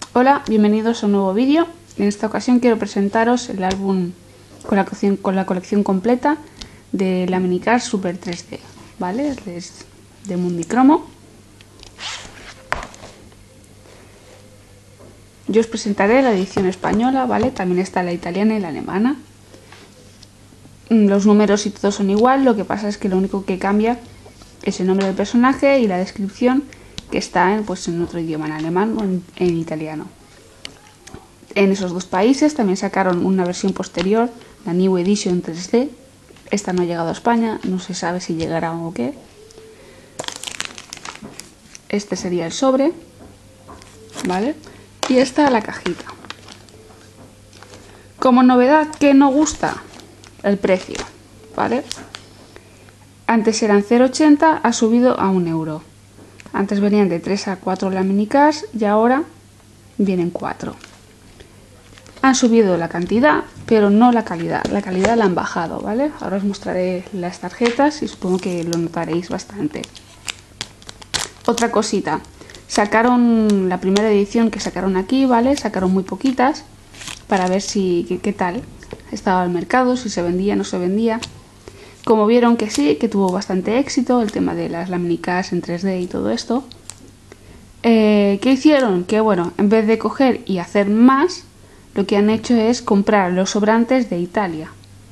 Hola, bienvenidos a un nuevo vídeo. En esta ocasión quiero presentaros el álbum con la colección completa de la Minicar Super 3D, ¿vale? Es de Mundicromo. Yo os presentaré la edición española, ¿vale? También está la italiana y la alemana. Los números y todo son igual, lo que pasa es que lo único que cambia es el nombre del personaje y la descripción, que está en otro idioma, en alemán o en italiano. En esos dos países también sacaron una versión posterior, la New Edition 3D. Esta no ha llegado a España, no se sabe si llegará o qué. Este sería el sobre, ¿vale? Y esta la cajita. Como novedad, ¿qué no gusta? El precio, ¿vale? Antes eran 0,80, ha subido a 1 euro. Antes venían de 3 a 4 la Minicars y ahora vienen 4. Han subido la cantidad, pero no la calidad. La calidad la han bajado, ¿vale? Ahora os mostraré las tarjetas y supongo que lo notaréis bastante. Otra cosita. Sacaron la primera edición que sacaron aquí, ¿vale? Sacaron muy poquitas para ver qué tal estaba el mercado, si se vendía o no se vendía. Como vieron que sí, que tuvo bastante éxito el tema de las Minicars en 3D y todo esto. ¿Qué hicieron? Que bueno, en vez de coger y hacer más, lo que han hecho es comprar los sobrantes de Italia.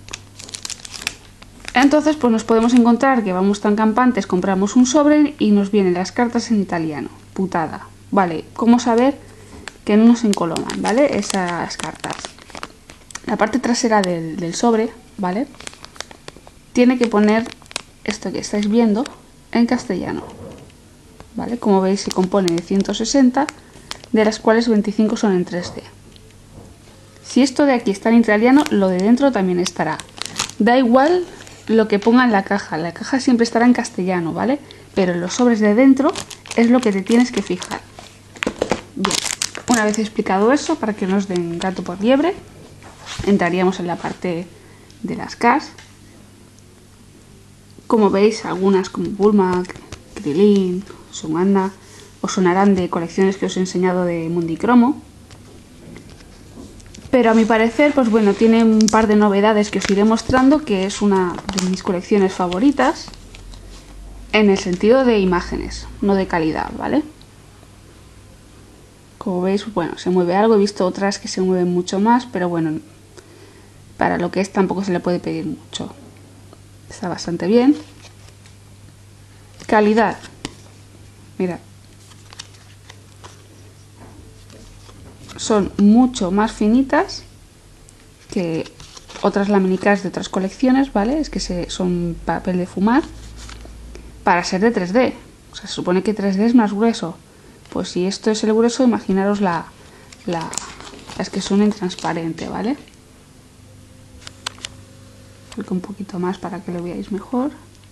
Entonces pues nos podemos encontrar que vamos tan campantes, compramos un sobre y nos vienen las cartas en italiano. Putada. Vale, ¿cómo saber que no nos encoloman, ¿vale? Esas cartas. La parte trasera del sobre, ¿vale? Tiene que poner esto que estáis viendo en castellano, ¿vale? Como veis se compone de 160, de las cuales 25 son en 3D. Si esto de aquí está en italiano, lo de dentro también estará. Da igual lo que ponga en la caja siempre estará en castellano, ¿vale? Pero en los sobres de dentro es lo que te tienes que fijar. Bien, una vez explicado eso, para que nos den gato por liebre, entraríamos en la parte de las cars. Como veis, algunas como Bulma, Krilin, Sumanda, os sonarán de colecciones que os he enseñado de Mundicromo. Pero a mi parecer, pues bueno, tiene un par de novedades que os iré mostrando, que es una de mis colecciones favoritas, en el sentido de imágenes, no de calidad, ¿vale? Como veis, bueno, se mueve algo, he visto otras que se mueven mucho más, pero bueno, para lo que es tampoco se le puede pedir mucho. Está bastante bien. Calidad. Mirad. Son mucho más finitas que otras Minicars de otras colecciones, ¿vale? Es que son papel de fumar para ser de 3D. O sea, se supone que 3D es más grueso. Pues si esto es el grueso, imaginaros las que son en transparente, ¿vale? Acerco un poquito más para que lo veáis mejor.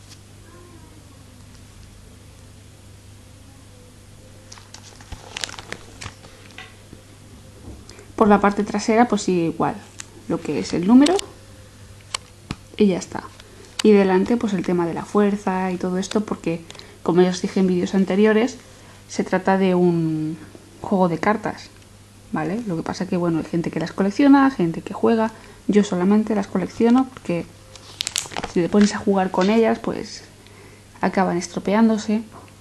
Por la parte trasera pues sigue igual, lo que es el número y ya está. Y delante pues el tema de la fuerza y todo esto, porque como ya os dije en vídeos anteriores, se trata de un juego de cartas, ¿vale? Lo que pasa que bueno, hay gente que las colecciona, gente que juega. Yo solamente las colecciono porque si te pones a jugar con ellas pues acaban estropeándose.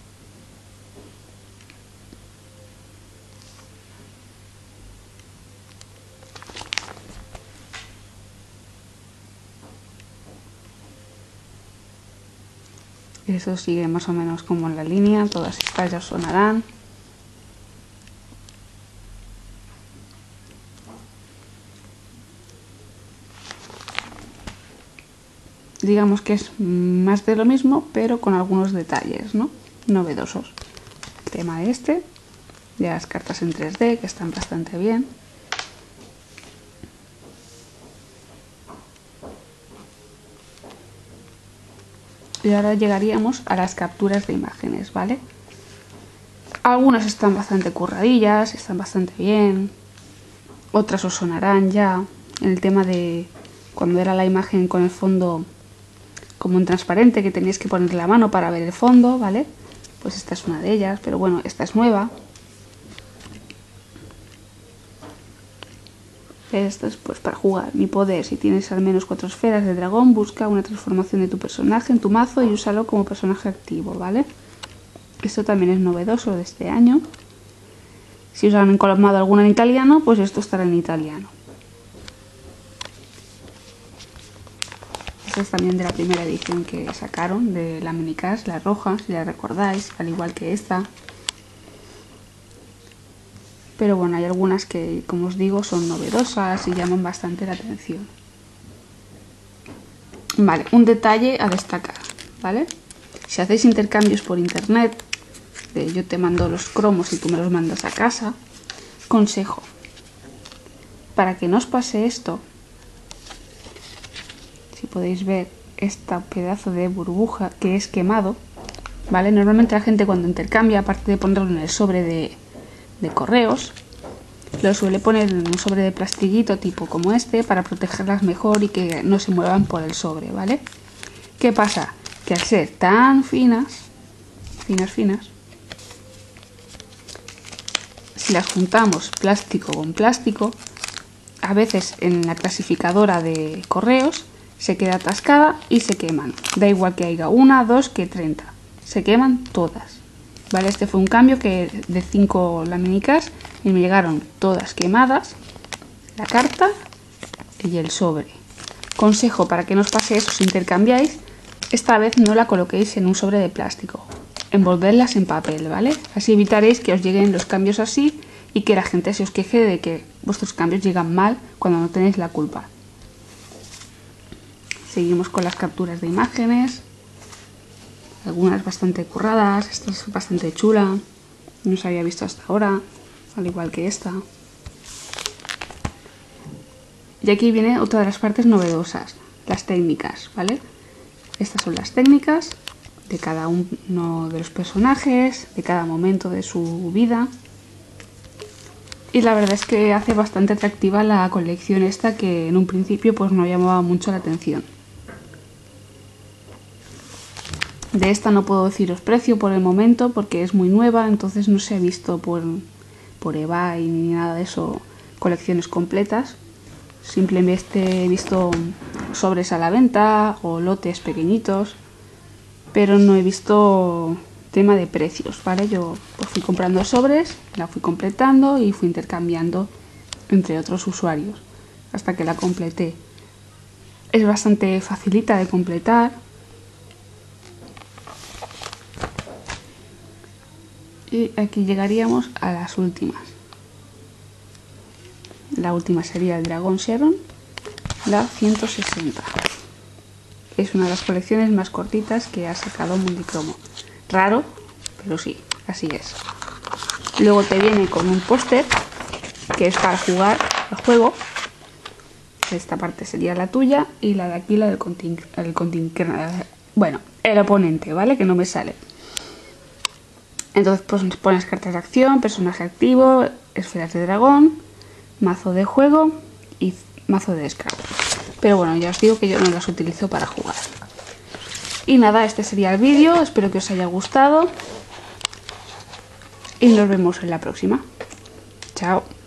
Eso sigue más o menos como en la línea, todas estas ya sonarán. Digamos que es más de lo mismo, pero con algunos detalles, ¿no? Novedosos. El tema de las cartas en 3D, que están bastante bien. Y ahora llegaríamos a las capturas de imágenes, ¿vale? Algunas están bastante curradillas, están bastante bien. Otras os sonarán ya. En el tema de cuando era la imagen con el fondo como en transparente, que teníais que poner la mano para ver el fondo, ¿vale? Pues esta es una de ellas, pero bueno, esta es nueva. Esto es pues para jugar. Mi poder: si tienes al menos 4 esferas de dragón, busca una transformación de tu personaje en tu mazo y úsalo como personaje activo, ¿vale? Esto también es novedoso de este año. Si os han encolomado alguna en italiano, pues esto estará en italiano. Esta es también de la primera edición que sacaron de la minicast, la roja, si la recordáis, al igual que esta. Pero bueno, hay algunas que, como os digo, son novedosas y llaman bastante la atención. Vale, un detalle a destacar, ¿vale? Si hacéis intercambios por internet, yo te mando los cromos y tú me los mandas a casa, consejo, para que no os pase esto, si podéis ver este pedazo de burbuja que es quemado, ¿vale? Normalmente la gente cuando intercambia, aparte de ponerlo en el sobre de correos, lo suele poner en un sobre de plastiquito tipo como este para protegerlas mejor y que no se muevan por el sobre, ¿vale? ¿Qué pasa? Que al ser tan finas, si las juntamos plástico con plástico, a veces en la clasificadora de correos se queda atascada y se queman. Da igual que haya una, dos, que 30. Se queman todas. Vale, este fue un cambio que de 5 laminecast y me llegaron todas quemadas, la carta y el sobre. Consejo para que no os pase eso si intercambiáis, esta vez no la coloquéis en un sobre de plástico, envolverlas en papel, ¿vale? Así evitaréis que os lleguen los cambios así y que la gente se os queje de que vuestros cambios llegan mal cuando no tenéis la culpa. Seguimos con las capturas de imágenes. Algunas bastante curradas, esta es bastante chula, no se había visto hasta ahora, al igual que esta. Y aquí viene otra de las partes novedosas, las técnicas, ¿vale? Estas son las técnicas de cada uno de los personajes, de cada momento de su vida. Y la verdad es que hace bastante atractiva la colección esta, que en un principio pues no llamaba mucho la atención. De esta no puedo deciros precio por el momento porque es muy nueva, entonces no se ha visto por eBay ni nada de eso colecciones completas. Simplemente he visto sobres a la venta o lotes pequeñitos, pero no he visto tema de precios, ¿vale? Yo pues fui comprando sobres, la fui completando y fui intercambiando entre otros usuarios hasta que la completé. Es bastante facilita de completar. Y aquí llegaríamos a las últimas. La última sería el Dragón Sharon, la 160. Es una de las colecciones más cortitas que ha sacado Mundicromo. Raro, pero sí, así es. Luego te viene con un póster que es para jugar al juego. Esta parte sería la tuya y la de aquí la del el oponente, ¿vale? Que no me sale. Entonces pues pones cartas de acción, personaje activo, esferas de dragón, mazo de juego y mazo de descarga. Pero bueno, ya os digo que yo no las utilizo para jugar. Y nada, este sería el vídeo, espero que os haya gustado y nos vemos en la próxima. Chao.